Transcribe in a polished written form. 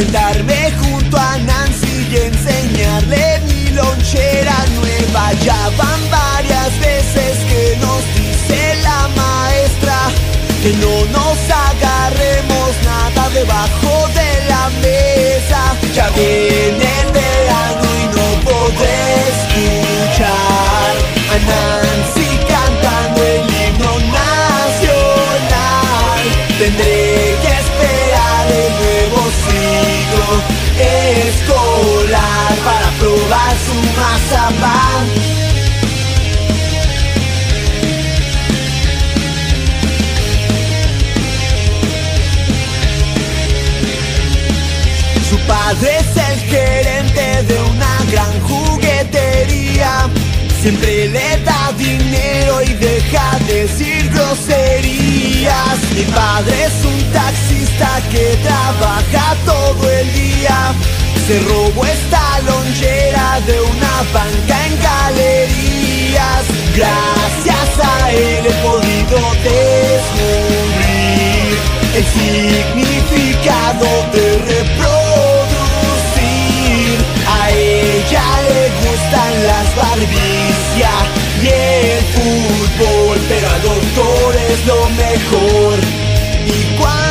sentarme junto a Nancy y enseñarle mi lonchera nueva. Ya van varias veces que nos dice la maestra que no nos agarremos nada debajo de la mesa. Ya viene el verano y no podré escuchar a Nancy cantando el himno nacional. Tendré que esperar el nuevo ciclo escolar para probar su mazapán. Su padre es el gerente de una gran juguetería. Siempre le da dinero y deja de decir groserías. Mi padre es un taxista que trabaja todo el día. Se robó esta lonchera de una banca en galerías. Gracias a él he podido descubrir el significado de reproducir. A ella le gustan las Barbies y el fútbol, pero al doctor es lo mejor. Y cuando